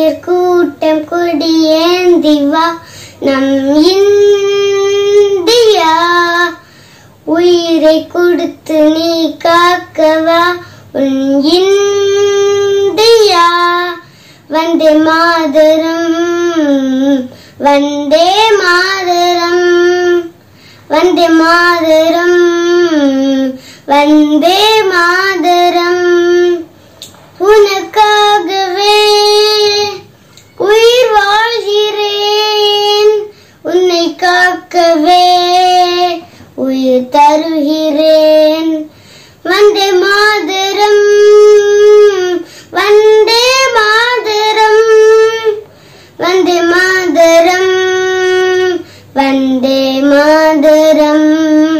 இளைஞர் கூட்டம் கொடியேந்தி வா நம் இந்தியா, உயிரை கொடுத்து நீ காக்கவா உன் இந்தியா. வந்தே மாதரம், வந்தே மாதரம், வந்தே மாதரம், வந்தே மாதரம். உனக்காகவே உயிர் வாழ்கிறேன், உன்னை காக்கவே உயிர் தருகிறேன். வந்தே மாதரம், வந்தே மாதரம், வந்தே மாதரம், வந்தே மாதரம்.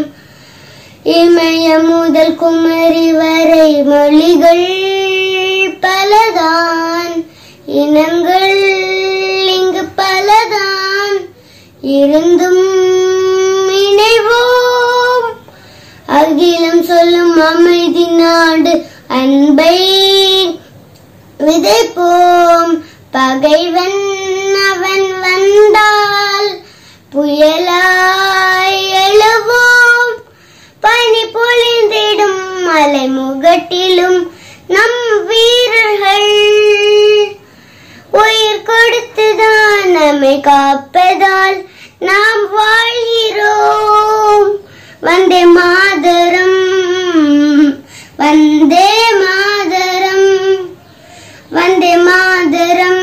இமய முதல் குமரி வரை மொழிகள் பலதான், இனங்கள் இங்கு பலதான், இருந்தும் இணைவோம். அகிலம் சொல்லும் அமைதி நாடு, அன்பை விதைப்போம். பகைவன் அவன் வந்தால் புயலாய் எழுவோம். பனி பொழிந்திடும் மலை முகட்டிலும் நம் வீரர்கள் உயிர் கொடுத்துதான் நம்மை காப்பதால் நாம் வாழ்கிறோம். வந்தே மாதரம், வந்தே மாதரம், வந்தே மாதரம்,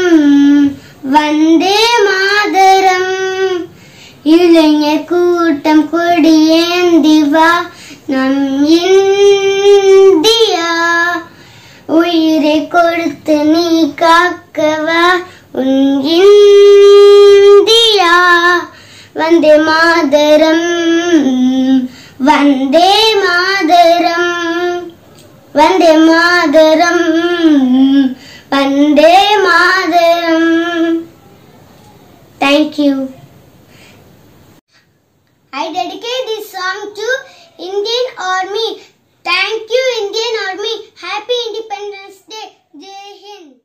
வந்தே மாதரம். இளைஞர் கூட்டம் கொடியேந்தி வா நம் இந்தியா, உயிரை கொடுத்து நீ காக்கவா உன் India. Vande Mataram, Vande Mataram, Vande Mataram, Vande Mataram. Thank you. I dedicate this song to Indian Army. Thank you, Indian Army. Happy Independence Day. Jai Hind.